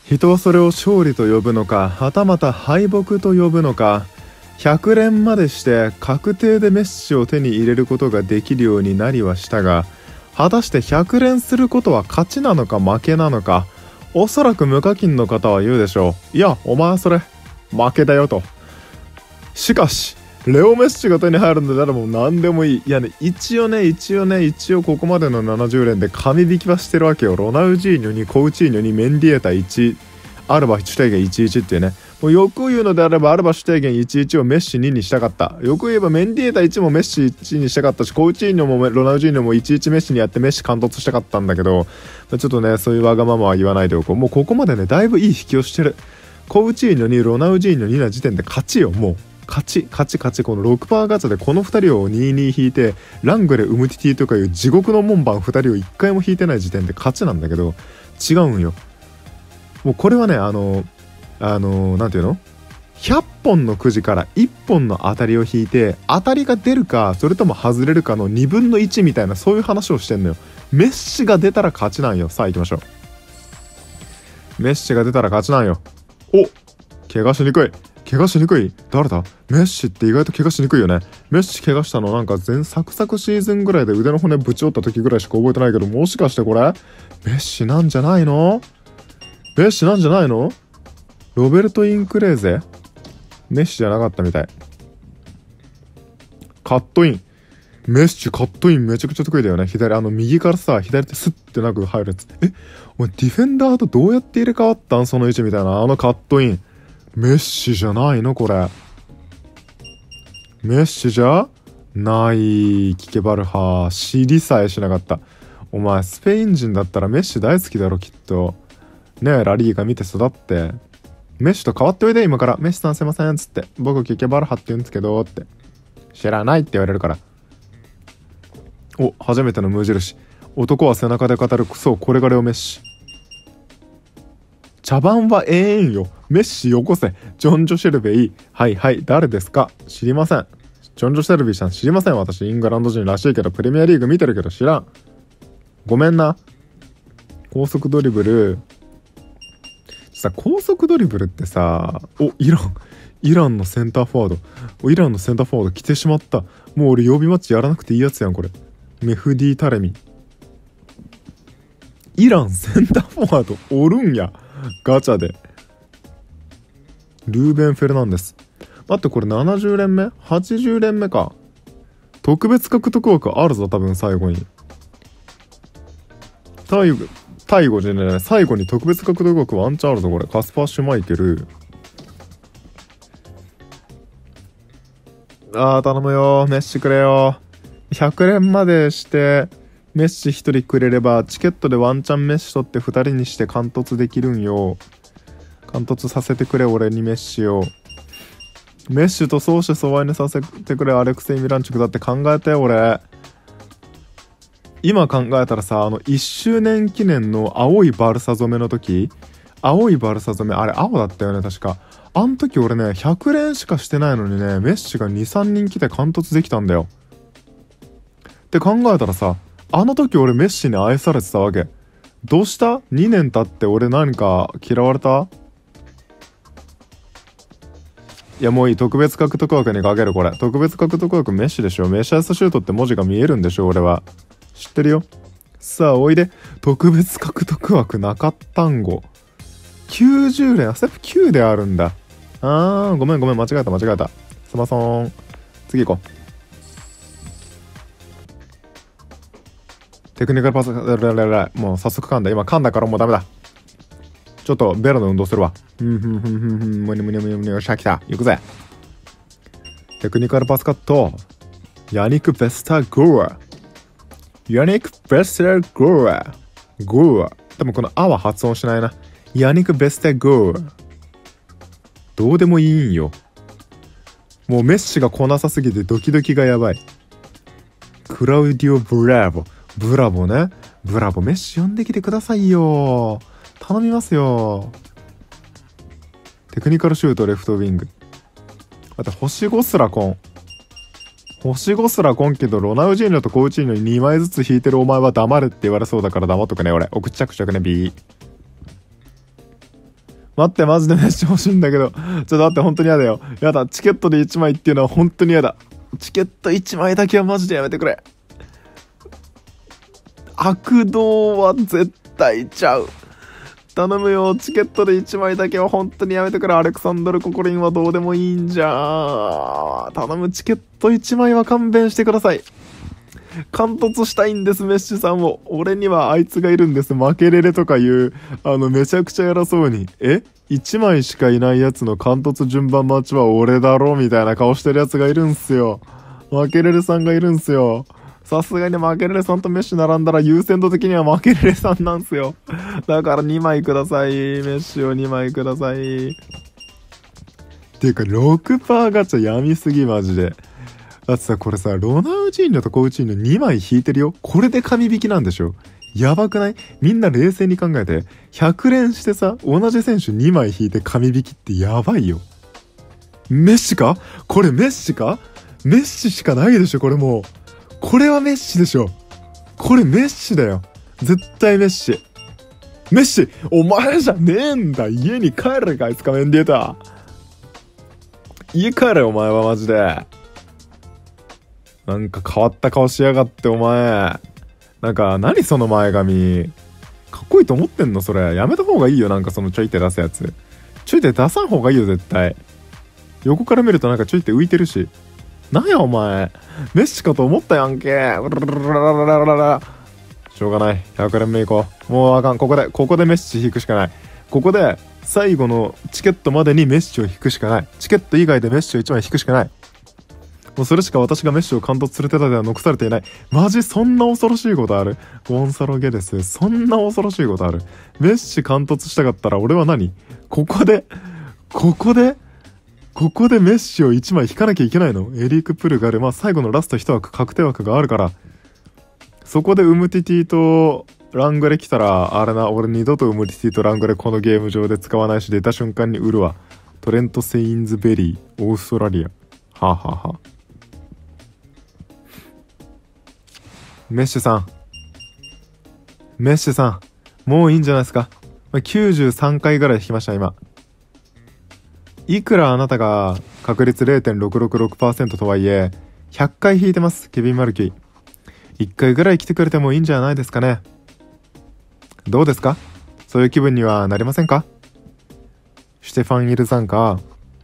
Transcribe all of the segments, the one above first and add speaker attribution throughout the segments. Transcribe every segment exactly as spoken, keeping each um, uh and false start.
Speaker 1: 人はそれを勝利と呼ぶのか、はたまた敗北と呼ぶのか。ひゃく連までして確定でメッシを手に入れることができるようになりはしたが、果たしてひゃく連することは勝ちなのか負けなのか。おそらく無課金の方は言うでしょう。いや、お前はそれ負けだよと。しかしレオ・メッシが手に入るんだったらもう何でもいい。いやね、一応ね一応ね一応ここまでのななじゅう連で神引きはしてるわけよ。ロナウジーニョにコウチーニョにメンディエータいち、アルバ主体限いちいちっていうね。もうよく言うのであればアルバ主体限いちいちをメッシににしたかった。よく言えばメンディエータいちもメッシいちにしたかったし、コウチーニョもロナウジーニョもいちいちメッシにやってメッシ貫突したかったんだけど、ちょっとねそういうわがままは言わないでおこう。もうここまでねだいぶいい引きをしてる。コウチーニョにロナウジーニョにな時点で勝ちよ。もう勝ち勝ち勝ち。この ろくパーセント ガチャでこのふたりをにに引いて、ラングレウムティティとかいう地獄の門番ふたりをいっかいも引いてない時点で勝ちなんだけど、違うんよ。もうこれはねあのあのなんていうの、ひゃっぽんのくじからいっぽんの当たりを引いて、当たりが出るかそれとも外れるかのにぶんのいちみたいな、そういう話をしてんのよ。メッシが出たら勝ちなんよ。さあ行きましょう。メッシが出たら勝ちなんよ。お、怪我しにくい怪我しにくい。誰だ？メッシって意外と怪我しにくいよね。メッシ怪我したのなんか前作作シーズンぐらいで腕の骨ぶち折った時ぐらいしか覚えてないけど、もしかしてこれメッシなんじゃないの？メッシなんじゃないの？ロベルト・インクレーゼ？メッシじゃなかったみたい。カットイン。メッシカットインめちゃくちゃ得意だよね。左、あの右からさ、左手スッてなく入るやつ。え、お前ディフェンダーとどうやって入れ替わったんその位置みたいな。あのカットイン。メッシじゃないのこれ。メッシじゃない。キケバルハ。知りさえしなかった。お前スペイン人だったらメッシ大好きだろきっと。ねえ、ラリーガ見て育って。メッシと変わっておいで今から。メッシさんすいませんっつって。僕キケバルハって言うんですけどって。知らないって言われるから。お、初めての無印。男は背中で語るクソ。これがレオメッシ。茶番はええんよ。メッシよこせ。ジョン・ジョシェルベイ。はいはい。誰ですか？知りません。ジョン・ジョシェルベイさん知りません。私イングランド人らしいけどプレミアリーグ見てるけど知らん。ごめんな。高速ドリブル。さ、高速ドリブルってさ、お、イラン。イランのセンターフォワード。イランのセンターフォワード来てしまった。もう俺曜日マッチやらなくていいやつやんこれ。メフディ・タレミ。イランセンターフォワードおるんや。ガチャで。ルーベン・フェルナンデス。待って、これななじゅう連目 ?はちじゅう連目か。特別獲得枠あるぞ多分最後に。最後、最後じゃない、最後に特別獲得枠ワンチャンあるぞこれ。カスパー・シュマイケル。あー頼むよメッシくれよ。ひゃく連までしてメッシひとりくれればチケットでワンチャンメッシ取ってふたりにして貫突できるんよ。貫突させてくれ俺にメッシを。メッシと相思相愛にさせてくれアレクセイ・ミランチュクだって考えたよ俺。今考えたらさ、あのいっしゅうねん記念の青いバルサ染めの時、青いバルサ染めあれ青だったよね確か。あん時俺ねひゃく連しかしてないのにねメッシがにさんにん来て貫突できたんだよって考えたらさ、あの時俺メッシに愛されてたわけ。どうした？ に 年経って俺何か嫌われた？いやもういい。特別獲得枠にかけるこれ。特別獲得枠メッシでしょ。メシャスシュートって文字が見えるんでしょ俺は。知ってるよ。さあおいで。特別獲得枠中単語。きゅうじゅう連、あ、ステップきゅうであるんだ。あー、ごめんごめん、間違えた間違えた。すまそーん。次行こう。テクニカルパス、もう早速噛んだ。今噛んだからもうダメだ。ちょっとベロの運動するわ。ふんふんふんふんふん、むにむにむにむに、よっしゃ来た。行くぜ。テクニカルパスカット。ヤニク・ベスタ・ゴーア。ヤニク・ベスタ・ゴーア。ゴーア。多分このあは発音しないな。ヤニク・ベスタ・ゴーア。どうでもいいんよ。もうメッシが来なさすぎてドキドキがやばい。クラウディオ・ブラボ。ブラボね。ブラボ。メッシ呼んできてくださいよ。頼みますよ。テクニカルシュートレフトウィング。あと星ごすらこん。星ごすらこんけどロナウジーニョとコウチーニョににまいずつ引いてるお前は黙れって言われそうだから黙っとくね俺。お口着着ね B。 待って、マジでメッシ欲しいんだけど。ちょっと待って、本当に嫌だよ。やだ、チケットでいちまいっていうのは本当に嫌だ。チケットいちまいだけはマジでやめてくれ。悪道は絶対ちゃう。頼むよ、チケットでいちまいだけは本当にやめてくれ。アレクサンドル・ココリンはどうでもいいんじゃ。頼む、チケットいちまいは勘弁してください。貫突したいんです、メッシさんを。俺にはあいつがいるんです。負けれれとかいう、あの、めちゃくちゃ偉そうに。え ?いち 枚しかいないやつの貫突順番待ちは俺だろみたいな顔してるやつがいるんすよ。負けれれさんがいるんすよ。さすがに負けれれさんとメッシ並んだら優先度的には負けれれさんなんすよ。だからにまいください。メッシをにまいください。っていうか ろくパーセント ガチャやみすぎマジで。だってさ、これさ、ロナウジーニョとコウチーニョにまい引いてるよ。これで神引きなんでしょ。やばくない？みんな冷静に考えて。ひゃく連してさ、同じ選手にまい引いて神引きってやばいよ。メッシか？これメッシか？メッシしかないでしょ、これもう。これはメッシでしょ。これメッシだよ。絶対メッシ。メッシお前じゃねえんだ。家に帰れかいつかメンディエータ。家帰れお前はマジで。なんか変わった顔しやがってお前。なんか何その前髪。かっこいいと思ってんのそれ。やめた方がいいよ。なんかそのちょいって出すやつ。ちょいって出さん方がいいよ絶対。横から見るとなんかちょいって浮いてるし。なんやお前。メッシかと思ったやんけ。しょうがない。ひゃく連目いこう。もうあかん。ここでここでメッシ引くしかない。ここで最後のチケットまでにメッシを引くしかない。チケット以外でメッシをいちまい引くしかない。もうそれしか私がメッシを貫突する手立ては残されていない。マジそんな恐ろしいことある？ゴンサロゲです。そんな恐ろしいことある？メッシ貫突したかったら俺は何？ここでここでここでメッシをいちまい引かなきゃいけないの？エリーク・プルガル、まあ最後のラストいち枠確定枠があるから、そこでウムティティとラングレ来たらあれな、俺二度とウムティティとラングレこのゲーム上で使わないし、出た瞬間に売るわ。トレント・セインズベリーオーストラリア。はあ、はあはあ、メッシさんメッシさんもういいんじゃないですか。きゅうじゅうさんかいぐらい引きました今。いくらあなたが確率 れいてんろくろくろくパーセント とはいえひゃっかい引いてます。ケビン・マルキーいっかいぐらい来てくれてもいいんじゃないですかね。どうですか？そういう気分にはなりませんか？シュテファン・イルザンカ。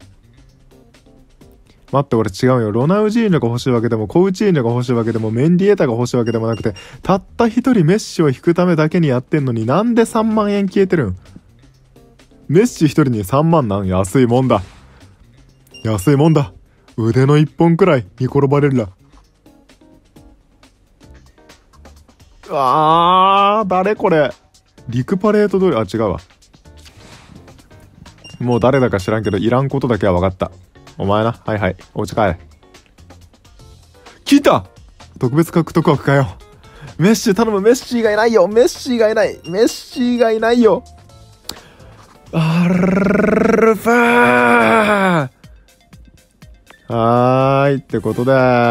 Speaker 1: 待って、俺違うよ。ロナウジーニョが欲しいわけでもコウチーニョが欲しいわけでもメンディエータが欲しいわけでもなくて、たった一人メッシを引くためだけにやってんのに、なんでさんまんえん消えてるん？メッシ一人にさんまんなん？安いもんだ安いもんだ。腕の一本くらいに転ばれるな。あー、誰これ。リクパレート通り、あ、違うわ。もう誰だか知らんけどいらんことだけは分かった。お前な。はいはい、お家帰れ。聞いた。特別獲得枠かよ。メッシ頼む。メッシがいないよ。メッシがいない。メッシがいないよ。アルファー。はーいってことで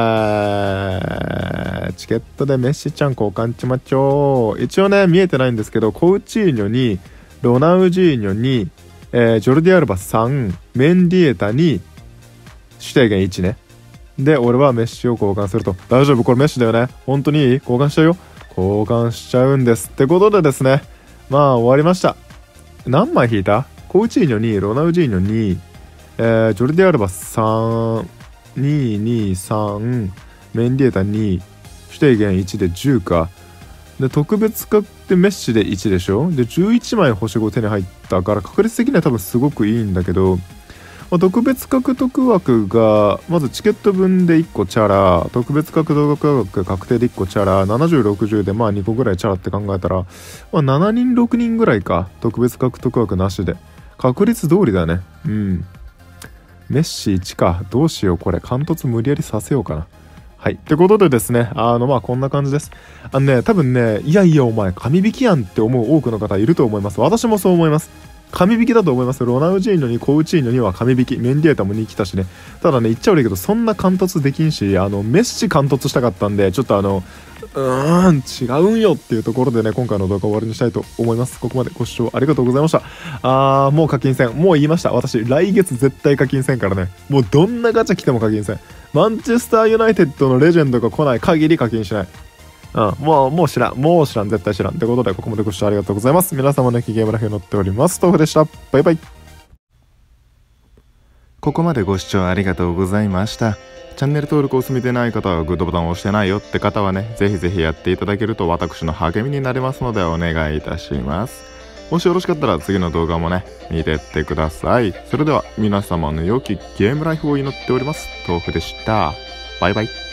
Speaker 1: チケットでメッシちゃん交換ちまちょう。一応ね見えてないんですけど、コウチーニョにロナウジーニョに、えー、ジョルディアルバさん、メンディエタにシュテーゲンいちね。で俺はメッシを交換すると。大丈夫？これメッシだよね。本当にいい？交換しちゃうよ。交換しちゃうんですってことでですね、まあ終わりました。何枚引いた？コウチーニョにロナウジーニョに、えー、ジョルディアルバさん、に、に、さん、メンディエタに、シュテーゲンいちでじゅうか。で特別価ってメッシでいちでしょ。でじゅういちまい星ご手に入ったから確率的には多分すごくいいんだけど、まあ、特別獲得枠がまずチケット分でいっこチャラ、特別獲得枠確定でいっこチャラ、ななじゅう、ろくじゅうでまあにこぐらいチャラって考えたら、まあ、ななにんろくにんぐらいか。特別獲得枠なしで確率通りだね。うん。メッシいちか。どうしようこれ。貫突無理やりさせようかな。はい。ってことでですね、あのまあこんな感じです。あのね、多分ね、いやいやお前神引きやんって思う多くの方いると思います。私もそう思います。 神引きだと思います。ロナウジーニョにコウチーニョには神引き。メンディエータもに来たしね。ただね、言っちゃ悪いけど、そんな貫突できんし、あの、メッシ貫突したかったんで、ちょっとあの、うーん、違うんよっていうところでね、今回の動画を終わりにしたいと思います。ここまでご視聴ありがとうございました。あー、もう課金戦。もう言いました。私、来月絶対課金戦からね。もうどんなガチャ来ても課金戦。マンチェスターユナイテッドのレジェンドが来ない限り課金しない。うん、もう、もう知らん。もう知らん。絶対知らん。ってことで、ここまでご視聴ありがとうございます。皆様のゲームライフに乗っております。豆腐でした。バイバイ。ここまでご視聴ありがとうございました。チャンネル登録を済みでない方はグッドボタンを押してないよって方はね、ぜひぜひやっていただけると私の励みになりますのでお願いいたします。もしよろしかったら次の動画もね、見てってください。それでは皆様の良きゲームライフを祈っております。豆腐でした。バイバイ。